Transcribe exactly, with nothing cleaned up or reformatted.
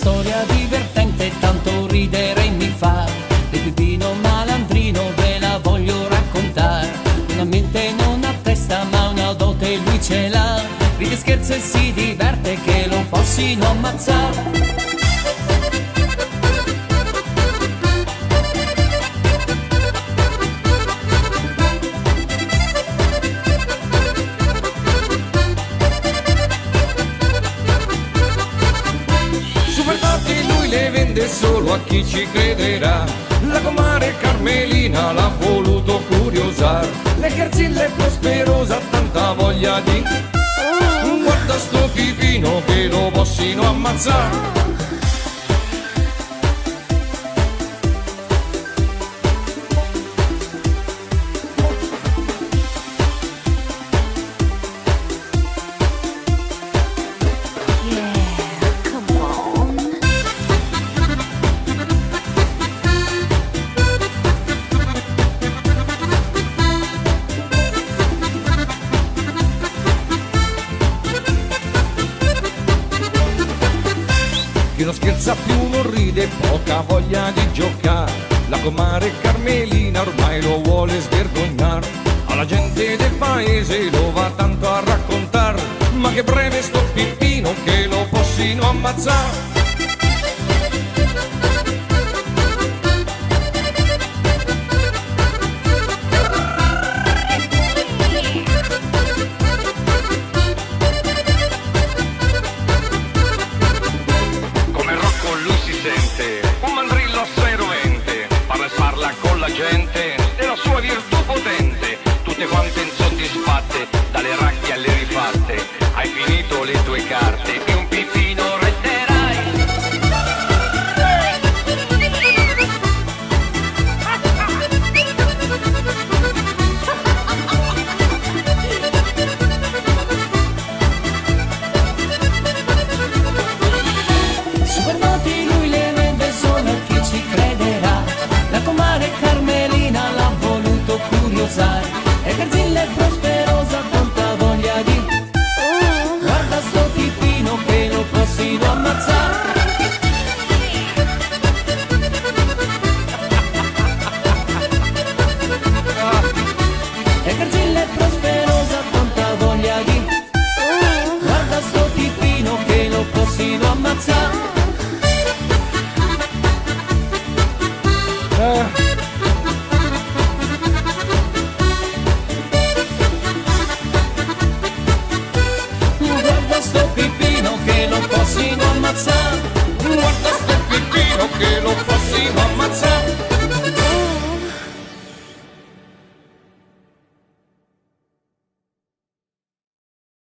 storia divertente, tanto ridere mi fa. Del Peppino malandrino ve la voglio raccontare. Una mente non ha testa ma una dote lui ce l'ha. Ride, scherza e si diverte che lo possino ammazzare. Le vende solo a chi ci crederà. La comare Carmelina l'ha voluto curiosare. Le Cherzilla è prosperosa, ha tanta voglia di. Guarda sto Pipino che lo possino ammazzare. Chi non scherza più non ride, poca voglia di giocare. La comare Carmelina ormai lo vuole svergognare. Alla gente del paese lo va tanto a raccontare. Ma che breve sto Pippino che lo possino ammazzare.